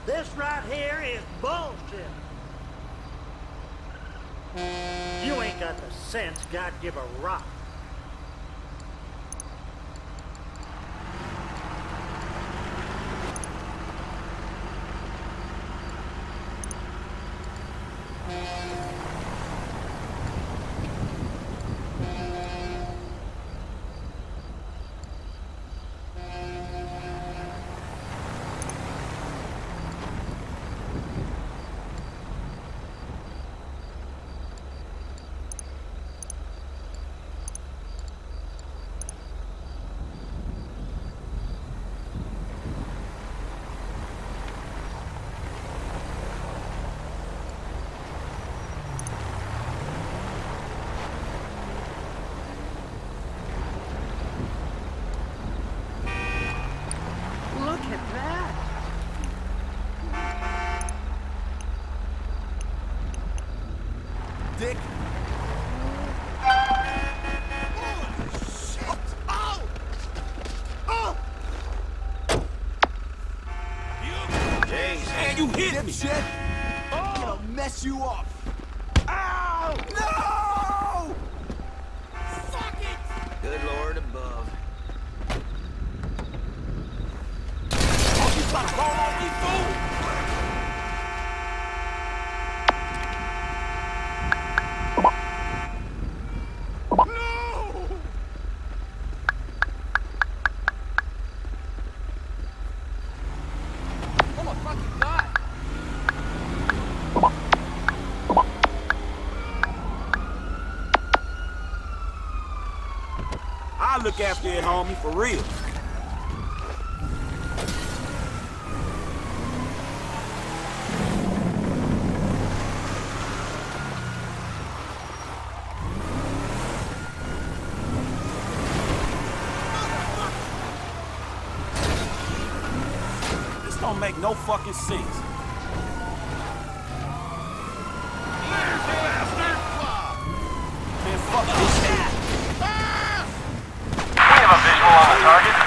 This right here is bullshit. You ain't got the sense God give a rock. Look at that! Dick! Shit! Oh! Oh! Jeez, man, you hit me! Dipshit! I'm gonna mess you up! Ow! No! Fuck it! Good Lord above. Oh, you trying to roll on me, fool? No! Oh my fucking God! I'll look after it, homie, for real. This don't make no fucking sense. Man, fuck this shit. We have a visual on the target.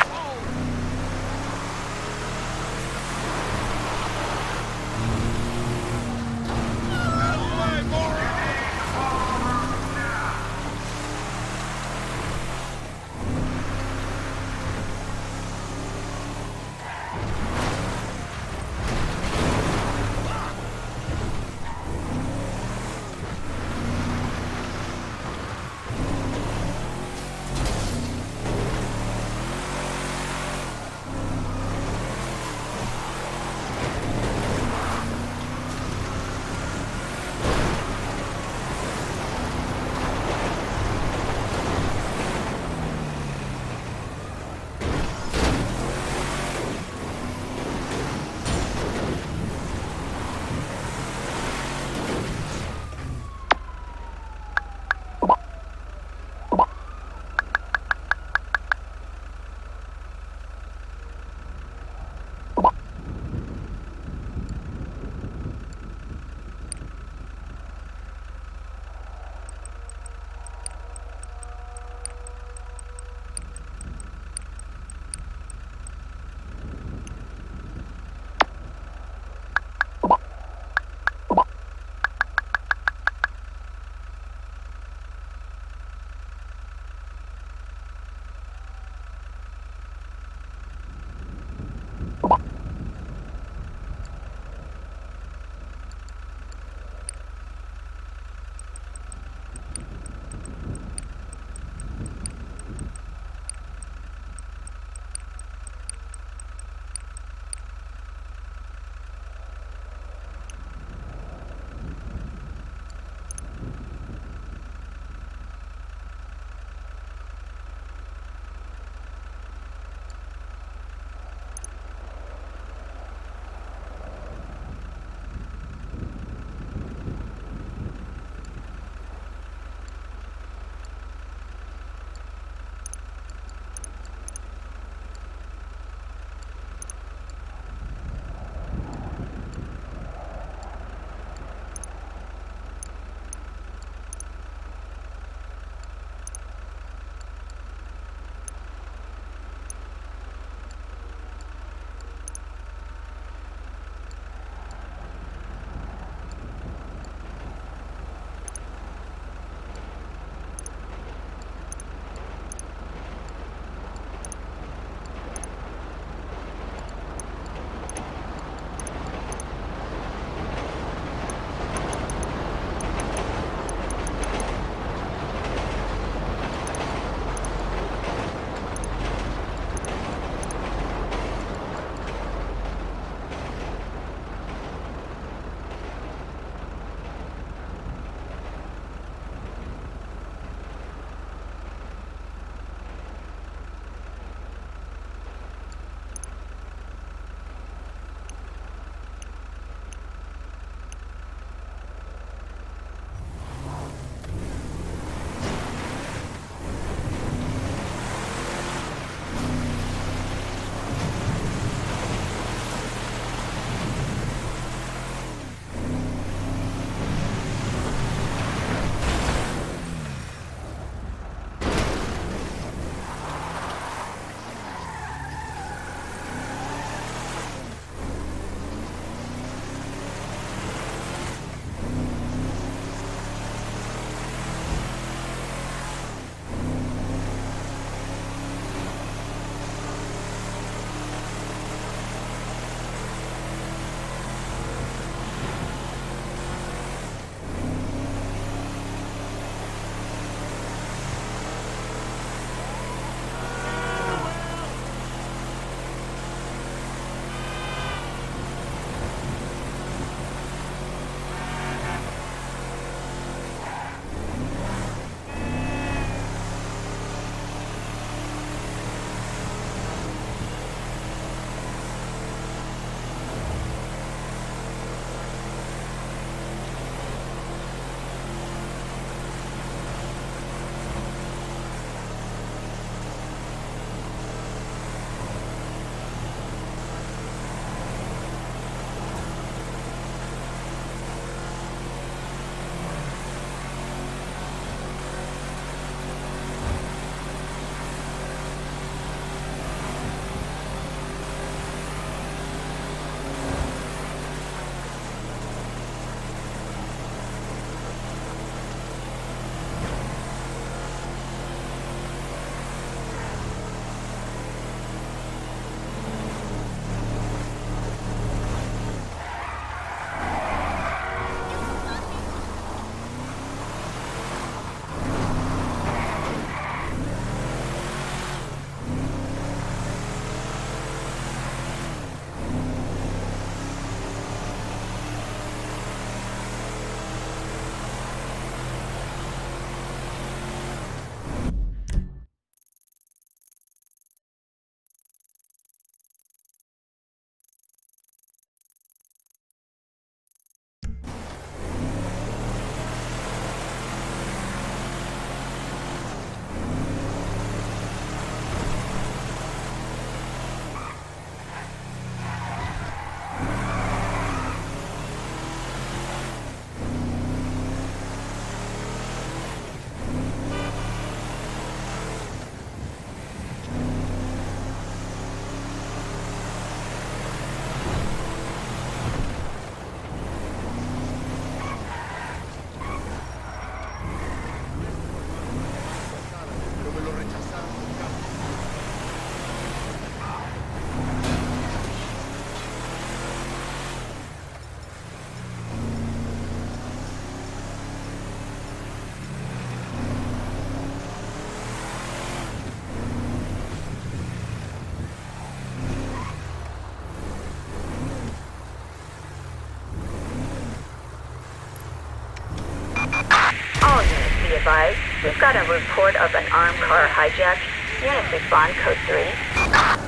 advised, we've got a report of an armed car hijack. Units respond, code 3.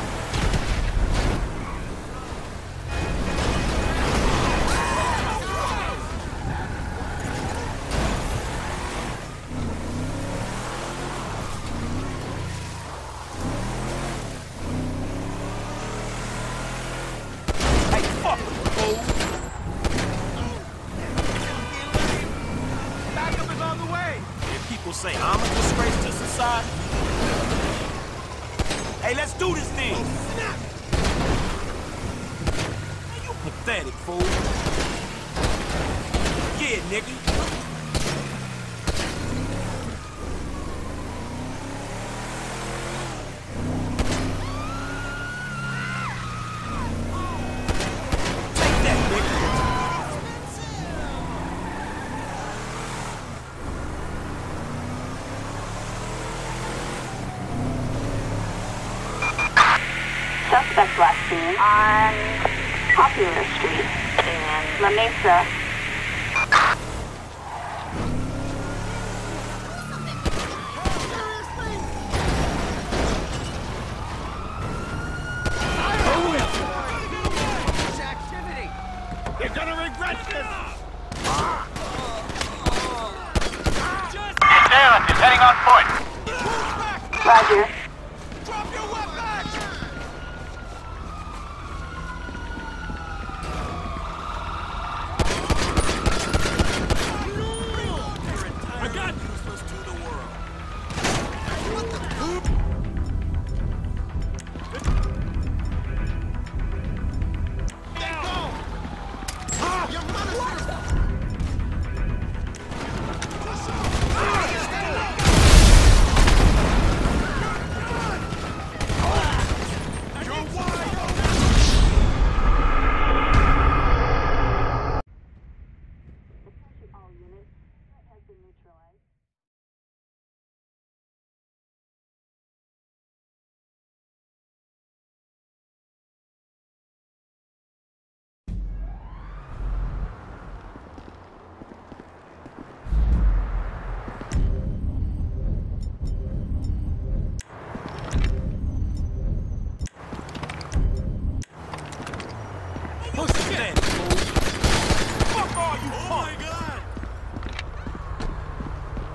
Say I'm a disgrace to society. Hey, let's do this thing. You pathetic fool. Yeah, nigga. Take that, nigga. Suspect last seen on Popular Street in La Mesa. You're gonna regret this! The assailant is heading on point. Roger. Drop your weapon! I got useless to the world. What the poop? All units has been neutralized. Push that, fool. Fuck all you punk. Oh my god!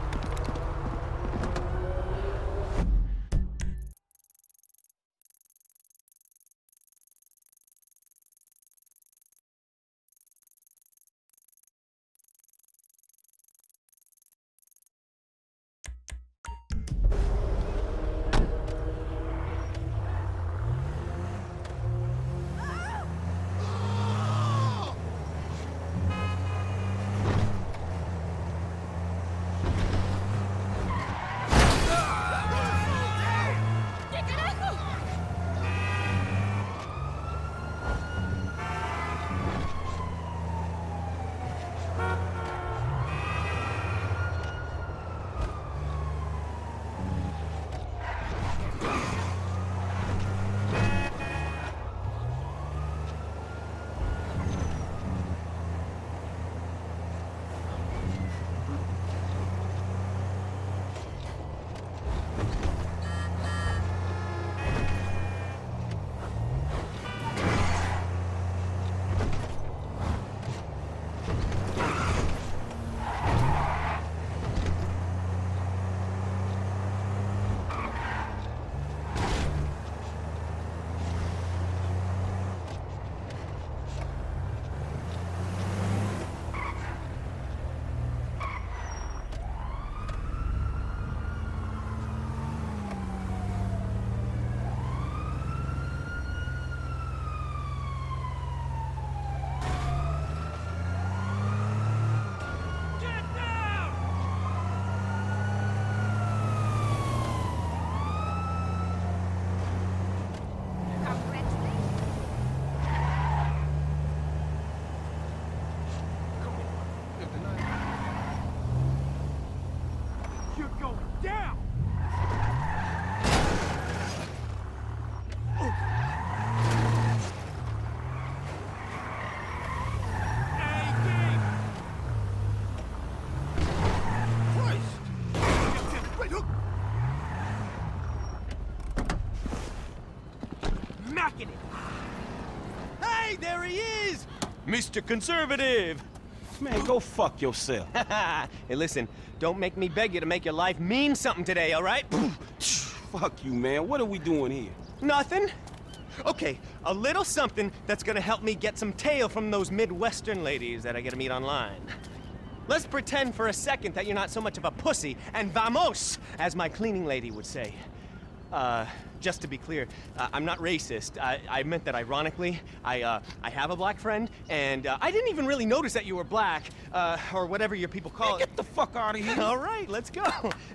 Mr. Conservative. Man, go fuck yourself. Hey, listen, don't make me beg you to make your life mean something today, all right? Fuck you, man. What are we doing here? Nothing. Okay, a little something that's gonna help me get some tail from those Midwestern ladies that I get to meet online. Let's pretend for a second that you're not so much of a pussy, and vamos, as my cleaning lady would say. Just to be clear, I'm not racist. I meant that ironically. I have a black friend, and I didn't even really notice that you were black, or whatever your people call it. Get the fuck out of here. All right, let's go.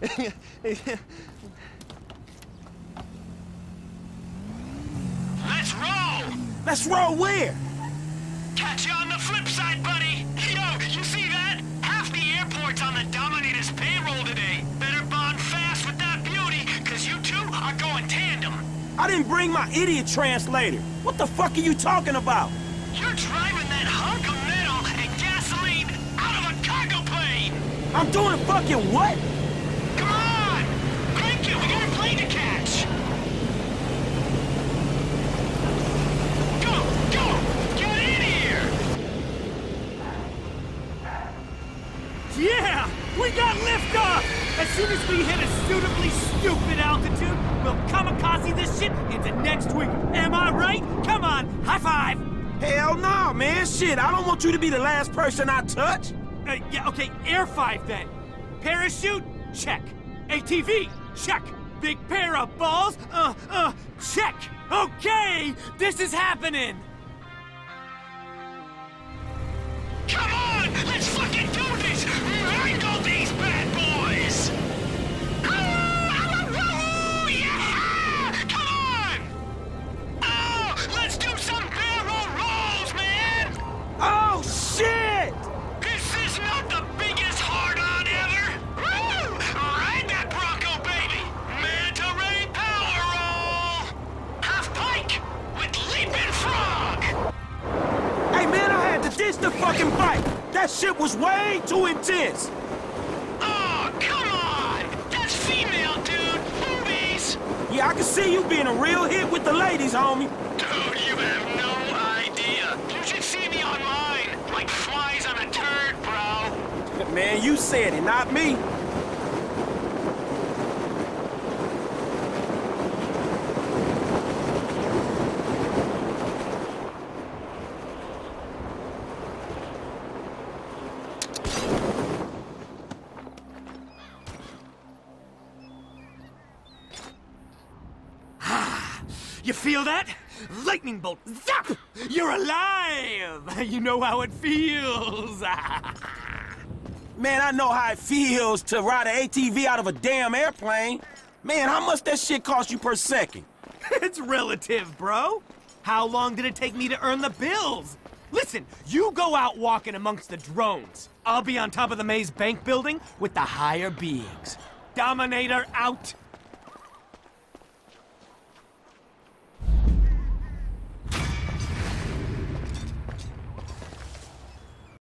Let's roll! Let's roll where? Catch you on the flip side, buddy! Yo, you see that? Half the airport's on the Dominator's payroll today. Better bond fast with that beauty, cause you two are going tandem. I didn't bring my idiot translator. What the fuck are you talking about? You're driving that hunk of metal and gasoline out of a cargo plane! I'm doing a fucking what? Come on! Crank it, we got a plane to catch! Go! Go! Get in here! Yeah! We got liftoff! As soon as we hit a suitably stupid altitude, we'll kamikaze this shit into next week. Am I right? Come on, high five! Hell no, man. Shit, I don't want you to be the last person I touch. Yeah, okay, Air 5 then. Parachute? Check. ATV? Check. Big pair of balls? Check. Okay, this is happening! Come on! Let's fucking do this! Wrangle these bad boys! Yeah! Come on! Oh! Let's do some barrel rolls, man! Oh, shit! This is not the biggest hard-on ever! Woo! Ride that Bronco, baby! Manta Ray power roll! Half pike with leaping frog! Hey, man, I had to ditch the fucking bike. That shit was way too intense. Oh, come on! That's female, dude! Boobies! Yeah, I can see you being a real hit with the ladies, homie. Dude, you have no idea. You should see me online. Like flies on a turd, bro. Man, you said it, not me. You feel that? Lightning bolt, zap! You're alive! You know how it feels! Man, I know how it feels to ride an ATV out of a damn airplane. Man, how much that shit cost you per second? It's relative, bro. How long did it take me to earn the bills? Listen, you go out walking amongst the drones. I'll be on top of the Maze Bank building with the higher beings. Dominator out.